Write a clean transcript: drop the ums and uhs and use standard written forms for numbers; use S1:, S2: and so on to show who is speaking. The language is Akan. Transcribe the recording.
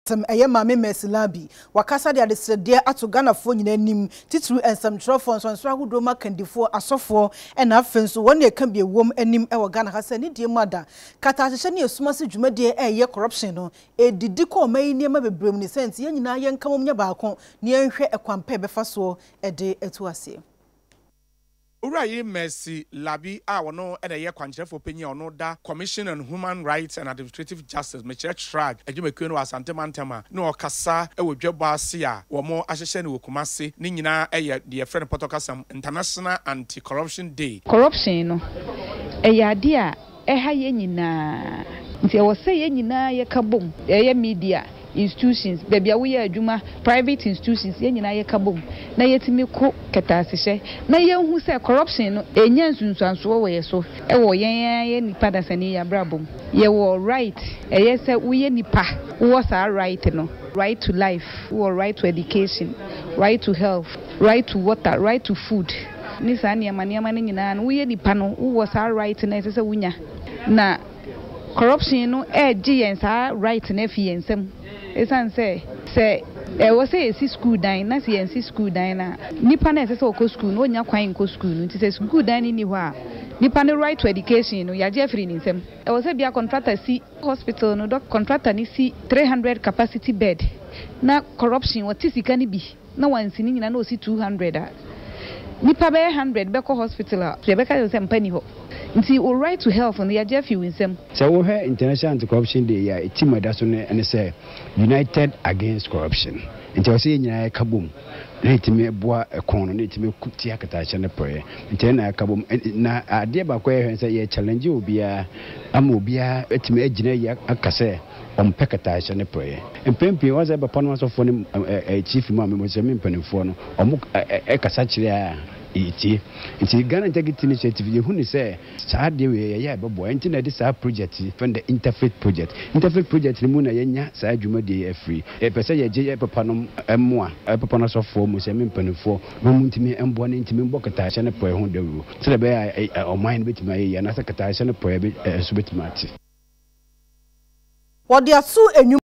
S1: Mame Mesilabi, Wakasa de Adesede ato Ghana fo nyina nim titru ensamtwerofo nsonso ahodo makandifo asofo ena afenso won ye kan bi ewom anim e wo Ghana hasa ni die mada kata ahye ne esumase dwumade eye corruption no edidi ko mai niema bebrem ni sense ye nyina ye nkamom nya baako ne enhwe ekwampa befa so ede etu ase
S2: Urayi Mercy Labi wono ena ye kwankyerefo panyi ono da Commission on Human Rights and Administrative Justice me CHRAJ adwumakuo no asante mantama no okasa ewo dwebo ase a wo mo ahyehye ne wokumase ni nyina eye de friend Potokasam International Anti-Corruption Day.
S3: Corruption no ade a eha ye nyina nti e wo se ye nyina ye kabom ye media institutions baby we adwuma private institutions ye nyina ye kabom na yetimi ko ketasehye na ye hu se corruption no enya nsunsuanso we so e wo ye nipa da sani ya brabom ye wo right ye se we nipa wo sa right no right to life wo right to education right to health right to water right to food ni sa niama nyina no we nipa no wo sa right na se wunya na corruption no yen sa right na fi yensem esan say we say esi school dan na say esi school dan na nipa na say ko school no nya kwan ko school no say school dan ni ho a nipa no right to education no ya je free ni nsem we say bia contractor si hospital no doc contractor ni si 300 capacity bed na corruption what sika ni bi na wansi ni nyina na o si 200 a nipa be 100 be ko hospital a be ka yo sempani ho nti o right to health on the ajefi winsem
S4: so we have International Anti-Corruption Day ya team adaso ne say United Against Corruption nti o say nyina kabom na itime boa ekon no itime kutia katache ne prayer nti na kabom na ade ba ko ye say ye challenge obia ama obia etime agina ya akase ompekatache ne prayer empempi was ebe pano so for ne chief ma me se me mpanifo no omo ekasa kire a iti Ghana Integrity Initiative ye hu ni say saa de we ye bebo enti na de saa project from the interfaith project ni mu na yenya saa adwuma de free e pese ye je papa no emmoa papa no so for mu se me mpanifo no mu ntimi embo na ntimi mbokata hye ne poe ho dawu se be o mind betima ye na sakata hye ne poe be so betima ati
S1: wodi asu enyu